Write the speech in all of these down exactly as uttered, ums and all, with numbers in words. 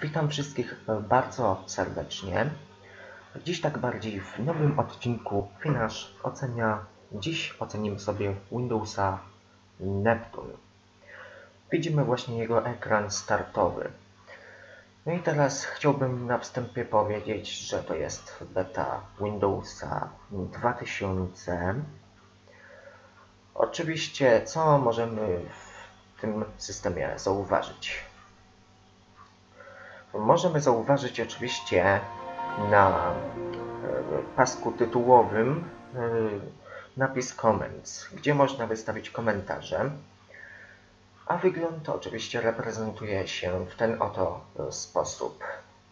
Witam wszystkich bardzo serdecznie. Dziś tak bardziej w nowym odcinku Finasz ocenia. Dziś ocenimy sobie Windowsa Neptune. Widzimy właśnie jego ekran startowy. No i teraz chciałbym na wstępie powiedzieć, że to jest beta Windowsa dwa tysiące. Oczywiście, co możemy w tym systemie zauważyć? Możemy zauważyć oczywiście na pasku tytułowym napis Comments, gdzie można wystawić komentarze, a wygląd oczywiście reprezentuje się w ten oto sposób.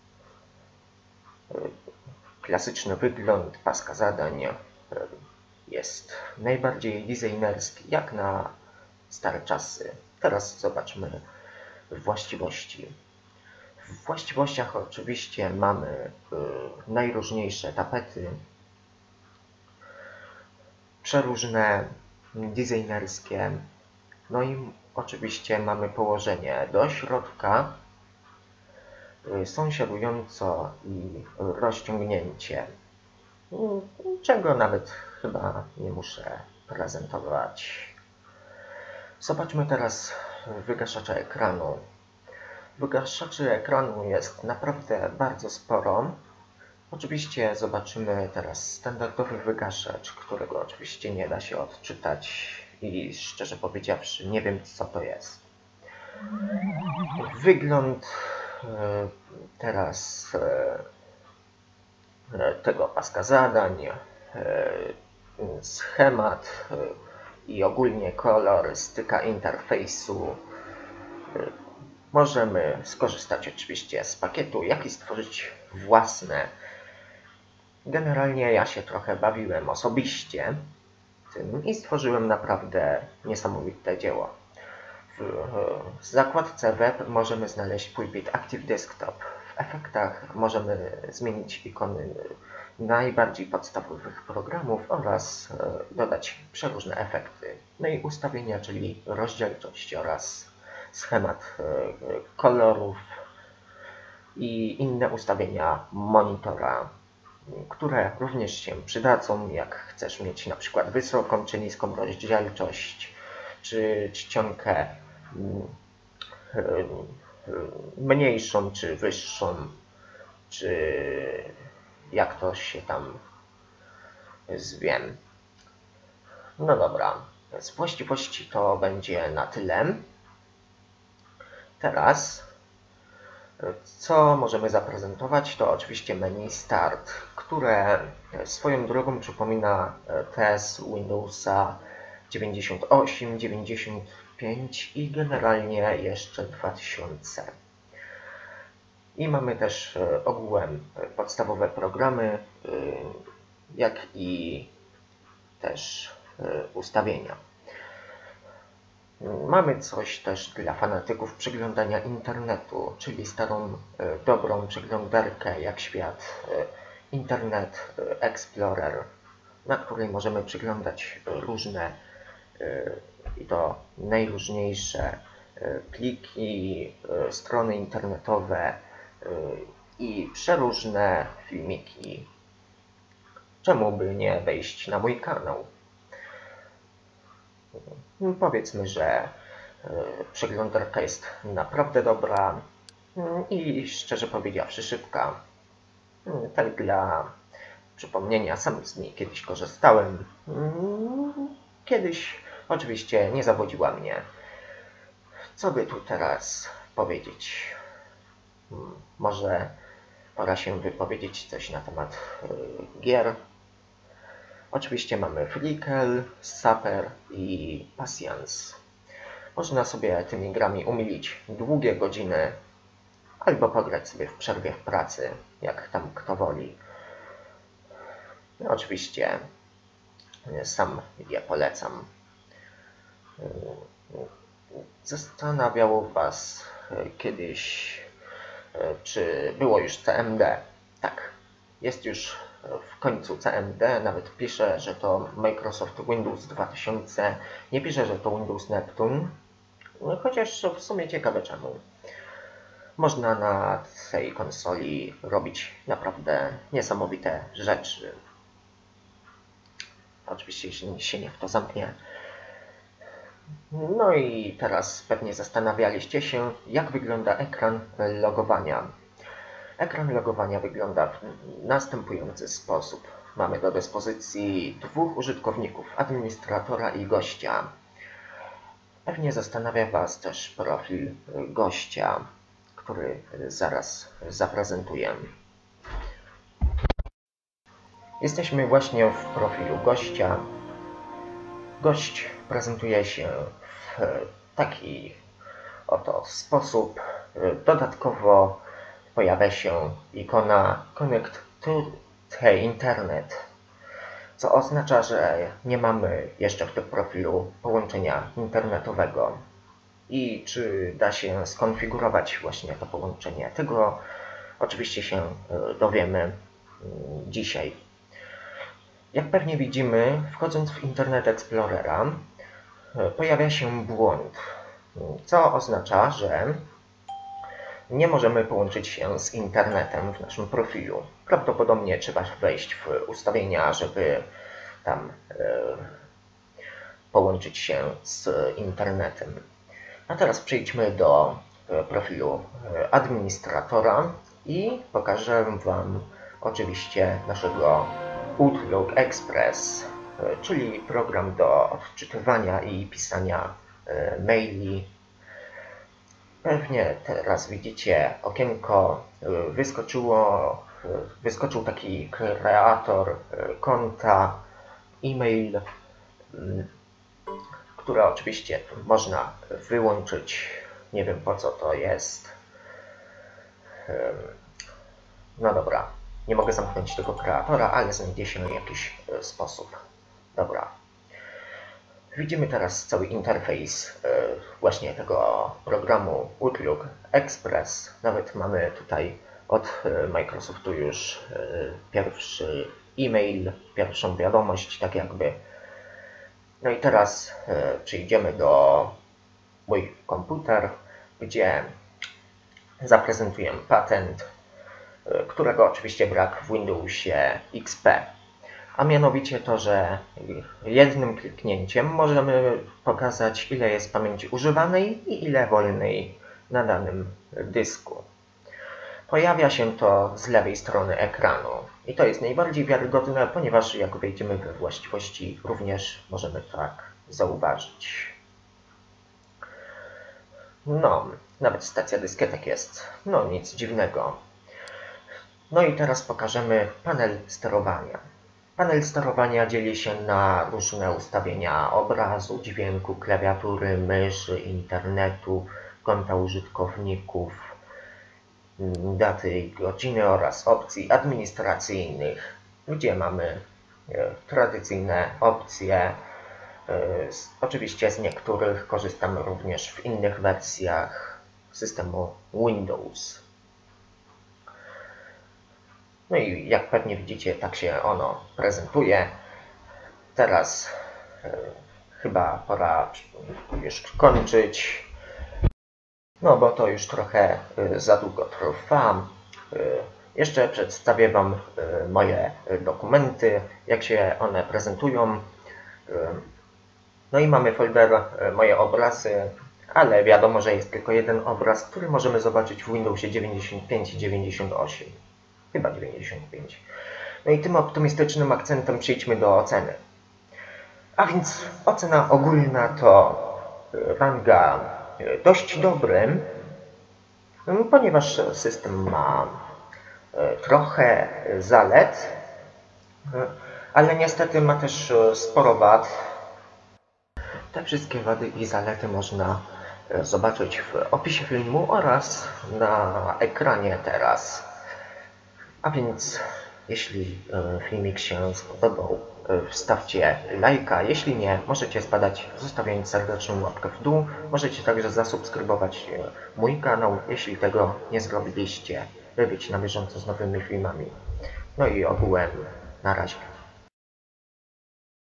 Klasyczny wygląd paska zadań jest najbardziej designerski, jak na stare czasy. Teraz zobaczmy właściwości. W właściwościach oczywiście mamy y, najróżniejsze tapety, przeróżne designerskie, no i oczywiście mamy położenie do środka, y, sąsiadująco i rozciągnięcie, y, czego nawet chyba nie muszę prezentować. Zobaczmy teraz wygaszacze ekranu. Wygaszaczy ekranu jest naprawdę bardzo sporo. Oczywiście zobaczymy teraz standardowy wygaszacz, którego oczywiście nie da się odczytać i szczerze powiedziawszy nie wiem, co to jest. Wygląd teraz tego paska zadań, schemat i ogólnie kolorystyka interfejsu. Możemy skorzystać oczywiście z pakietu, jak i stworzyć własne. Generalnie ja się trochę bawiłem osobiście tym i stworzyłem naprawdę niesamowite dzieło. W zakładce Web możemy znaleźć pulpit Active Desktop. W efektach możemy zmienić ikony najbardziej podstawowych programów oraz dodać przeróżne efekty. No i ustawienia, czyli rozdzielczość oraz schemat kolorów i inne ustawienia monitora, które również się przydadzą, jak chcesz mieć na przykład wysoką czy niską rozdzielczość, czy czcionkę mniejszą czy wyższą, czy jak to się tam zwie. No dobra, z właściwości to będzie na tyle. Teraz, co możemy zaprezentować, to oczywiście menu Start, które swoją drogą przypomina T S Windowsa dziewięćdziesiąt osiem, dziewięćdziesiąt pięć i generalnie jeszcze dwa tysiące. I mamy też ogółem podstawowe programy, jak i też ustawienia. Mamy coś też dla fanatyków przeglądania internetu, czyli starą, dobrą przeglądarkę jak świat Internet Explorer, na której możemy przeglądać różne i to najróżniejsze pliki, strony internetowe i przeróżne filmiki. Czemu by nie wejść na mój kanał? Powiedzmy, że przeglądarka jest naprawdę dobra i szczerze powiedziawszy szybka. Tak dla przypomnienia, sam z niej kiedyś korzystałem. Kiedyś oczywiście nie zawodziła mnie. Co by tu teraz powiedzieć? Może pora się wypowiedzieć coś na temat gier. Oczywiście mamy Flickr, Sapper i Patience. Można sobie tymi grami umilić długie godziny albo pograć sobie w przerwie w pracy, jak tam kto woli. No, oczywiście sam je polecam. Zastanawiało Was kiedyś, czy było już C M D? Tak, jest już w końcu C M D, nawet pisze, że to Microsoft Windows dwa tysiące, nie pisze, że to Windows Neptune, no chociaż w sumie ciekawe czemu. można na tej konsoli robić naprawdę niesamowite rzeczy. Oczywiście jeśli się niech to zamknie. No i teraz pewnie zastanawialiście się, jak wygląda ekran logowania. Ekran logowania wygląda w następujący sposób. Mamy do dyspozycji dwóch użytkowników, administratora i gościa. Pewnie zastanawia Was też profil gościa, który zaraz zaprezentuję. Jesteśmy właśnie w profilu gościa. Gość prezentuje się w taki oto sposób. Dodatkowo pojawia się ikona Connect to the Internet, co oznacza, że nie mamy jeszcze w tym profilu połączenia internetowego. I czy da się skonfigurować właśnie to połączenie? Tego oczywiście się dowiemy dzisiaj. Jak pewnie widzimy, wchodząc w Internet Explorera, pojawia się błąd, co oznacza, że nie możemy połączyć się z internetem w naszym profilu. Prawdopodobnie trzeba wejść w ustawienia, żeby tam e, połączyć się z internetem. A teraz przejdźmy do profilu administratora i pokażę Wam oczywiście naszego Outlook Express, czyli program do odczytywania i pisania maili. Pewnie teraz widzicie okienko, wyskoczyło, wyskoczył taki kreator konta, e-mail, które oczywiście można wyłączyć. Nie wiem, po co to jest. No dobra, nie mogę zamknąć tego kreatora, ale znajdzie się jakiś sposób. Dobra. Widzimy teraz cały interfejs właśnie tego programu Outlook Express. Nawet mamy tutaj od Microsoftu już pierwszy e-mail, pierwszą wiadomość, tak jakby. No i teraz przejdziemy do mój komputer, gdzie zaprezentuję patent, którego oczywiście brak w Windowsie X P. A mianowicie to, że jednym kliknięciem możemy pokazać, ile jest pamięci używanej i ile wolnej na danym dysku. Pojawia się to z lewej strony ekranu. I to jest najbardziej wiarygodne, ponieważ jak wejdziemy we właściwości, również możemy tak zauważyć. No, nawet stacja dyskietek jest. No, nic dziwnego. No i teraz pokażemy panel sterowania. Panel sterowania dzieli się na różne ustawienia obrazu, dźwięku, klawiatury, myszy, internetu, konta użytkowników, daty i godziny oraz opcji administracyjnych, gdzie mamy tradycyjne opcje. Oczywiście z niektórych korzystamy również w innych wersjach systemu Windows. No i jak pewnie widzicie, tak się ono prezentuje. Teraz e, chyba pora już kończyć, no bo to już trochę e, za długo trwa. E, jeszcze przedstawię Wam e, moje dokumenty, jak się one prezentują. E, no i mamy folder e, moje obrazy, ale wiadomo, że jest tylko jeden obraz, który możemy zobaczyć w Windowsie dziewięćdziesiąt pięć i dziewięćdziesiąt osiem. Chyba dziewięćdziesiąt pięć. No i tym optymistycznym akcentem przejdźmy do oceny. A więc ocena ogólna to ranga dość dobry, ponieważ system ma trochę zalet, ale niestety ma też sporo wad. Te wszystkie wady i zalety można zobaczyć w opisie filmu oraz na ekranie teraz. A więc, jeśli filmik się spodobał, wstawcie lajka. Jeśli nie, możecie zbadać, zostawiając serdeczną łapkę w dół. Możecie także zasubskrybować mój kanał, jeśli tego nie zrobiliście, by być na bieżąco z nowymi filmami. No i ogółem, na razie.